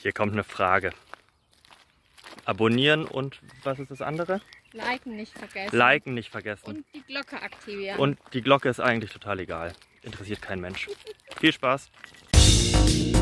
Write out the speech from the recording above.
Hier kommt eine Frage. Abonnieren und was ist das andere? Liken nicht vergessen. Liken nicht vergessen. Und die Glocke aktivieren. Und die Glocke ist eigentlich total egal. Interessiert kein Mensch. Viel Spaß!